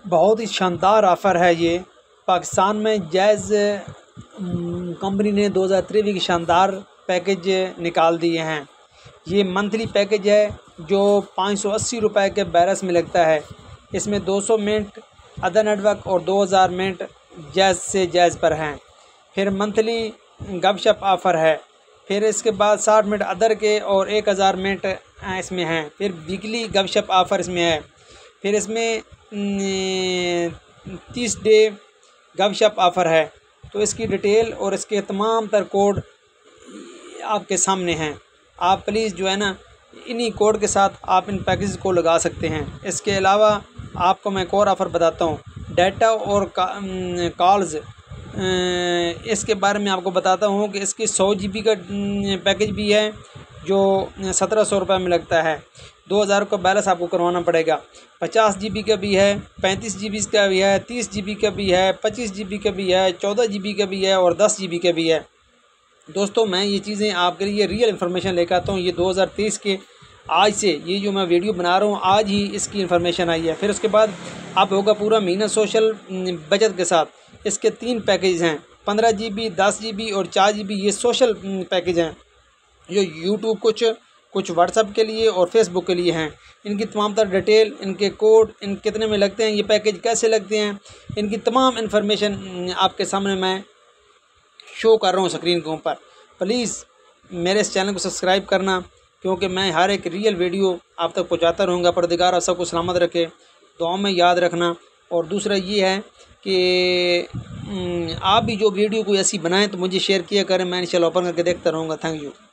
बहुत ही शानदार ऑफ़र है ये। पाकिस्तान में जैज़ कंपनी ने 2023 की शानदार पैकेज निकाल दिए हैं। ये मंथली पैकेज है जो 580 रुपए के बैरस में लगता है। इसमें 200 मिनट अदर नेटवर्क और 2000 मिनट जैज़ से जैज़ पर हैं। फिर मंथली गपशप ऑफ़र है। फिर इसके बाद 60 मिनट अदर के और 1000 मिनट इसमें हैं। फिर वीकली गपशप ऑफ़र इसमें है। फिर इसमें 30 डे गपशप ऑफ़र है। तो इसकी डिटेल और इसके तमाम तर कोड आपके सामने हैं। आप प्लीज़ जो है ना, इन्हीं कोड के साथ आप इन पैकेज को लगा सकते हैं। इसके अलावा आपको मैं एक और ऑफ़र बताता हूँ, डाटा और कॉल्स। इसके बारे में आपको बताता हूँ कि इसकी 100 GB का पैकेज भी है जो 1700 रुपये में लगता है। 2000 का बैलेंस आपको करवाना पड़ेगा। 50 GB का भी है, 35 GB का भी है, 30 GB का भी है, 25 GB का भी है, 14 GB का भी है और 10 GB का भी है। दोस्तों, मैं ये चीज़ें आपके लिए रियल इन्फॉर्मेशन लेकर आता हूँ। ये 2023 के आज से ये जो मैं वीडियो बना रहा हूँ, आज ही इसकी इन्फॉर्मेशन आई है। फिर उसके बाद आप होगा पूरा महीना सोशल बचत के साथ। इसके 3 पैकेज हैं, 15 GB, 10 GB और 4 GB। ये सोशल पैकेज हैं जो यूट्यूब कुछ व्हाट्सएप के लिए और फेसबुक के लिए हैं। इनकी तमाम तर डिटेल, इनके कोड, इन कितने में लगते हैं, ये पैकेज कैसे लगते हैं, इनकी तमाम इन्फॉर्मेशन आपके सामने मैं शो कर रहा हूँ स्क्रीन के ऊपर। प्लीज़ मेरे इस चैनल को सब्सक्राइब करना, क्योंकि मैं हर एक रियल वीडियो आप तक पहुँचाता रहूँगा। परदिगार आप सबको सलामत रखे, दुआ में याद रखना। और दूसरा ये है कि आप भी जो वीडियो कोई ऐसी बनाएं तो मुझे शेयर किया करें। मैं इंशाल्लाह ओपन करके देखता रहूँगा। Thank you.